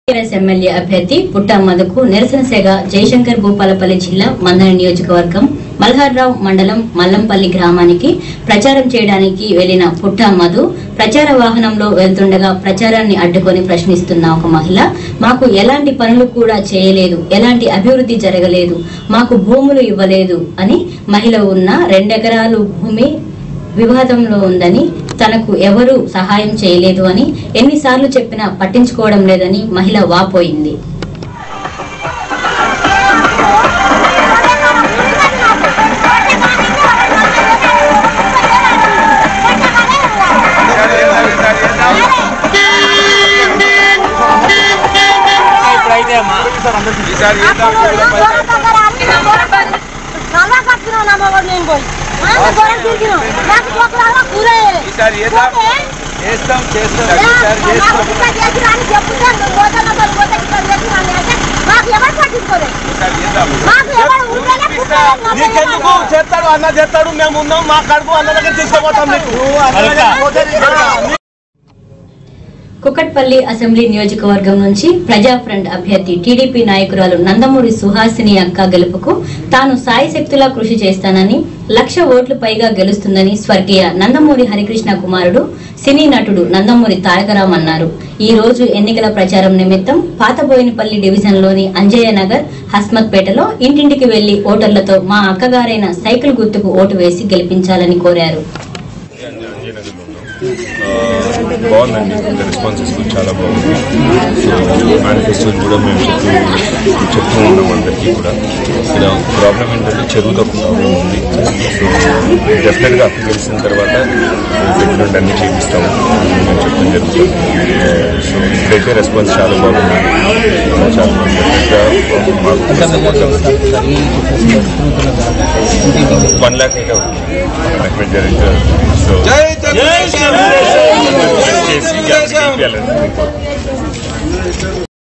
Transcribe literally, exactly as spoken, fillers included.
MLA అభ్యర్థి పుట్టా మధుకు నిరసన సేగ జయశంకర్ భూపాలపల్లి జిల్లా మందన నియోజకవర్గం మల్హార్రావు మండలం మల్లంపల్లి గ్రామానికి ప్రచారం చేయడానికి వెళ్లిన పుట్టా మధు ప్రచార వాహనంలో వెళ్తుండగా ప్రచారాన్ని అడ్డుకొని ప్రశ్నిస్తున్న ఒక మహిళ మాకు ఎలాంటి పనులు కూడా చేయలేదు, ఎలాంటి అభివృద్ధి జరగలేదు, మాకు భూములు ఇవ్వలేదు అని మహిళ ఉన్న రెండెకరాలు భూమి వివాదంలో ఉందని, తనకు ఎవరూ సహాయం చేయలేదు అని ఎన్నిసార్లు చెప్పినా పట్టించుకోవడం లేదని మహిళ వాపోయింది. చేస్తాడు అన్న చేస్తాడు మేము ఉన్నాం మా కడుపు అన్న దగ్గర తీసుకుపోతాం. కుకట్పల్లి అసెంబ్లీ నియోజకవర్గం నుంచి ప్రజా ఫ్రంట్ అభ్యర్థి టీడీపీ నాయకురాలు నందమూరి సుహాసిని అక్క గెలుపుకు తాను సాయశక్తులా కృషి చేస్తానని, లక్ష ఓట్లు పైగా గెలుస్తుందని స్వర్గీయ నందమూరి హరికృష్ణ కుమారుడు సినీ నటుడు నందమూరి తారకరాం అన్నారు. ఈ రోజు ఎన్నికల ప్రచారం నిమిత్తం పాతబోయినపల్లి డివిజన్ లోని అంజయ్య నగర్, హస్మత్ పేటలో ఇంటింటికి వెళ్లి ఓటర్లతో మా అక్కగారైన సైకిల్ గుర్తుకు ఓటు వేసి గెలిపించాలని కోరారు. బాగుందండి, రెస్పాన్సెస్ చాలా బాగుంది. సో మేనిఫెస్టోస్ కూడా మేము చెప్తూ చెప్తూ ఉన్నాం అందరికీ కూడా. ఇక్కడ ప్రాబ్లం ఏంటంటే చెరువుతో ఒక ప్రాబ్లం ఉంది. సో డెఫినెట్గా అప్పు గెలిచిన తర్వాత సెటిల్మెంట్ అన్ని చేపిస్తాము మేము చెప్పడం జరుగుతుంది. సో ఇప్పుడైతే రెస్పాన్స్ చాలా బాగుంది. చాలా వన్ ల్యాక్ అయితే అవుతుంది జరిగింది. సో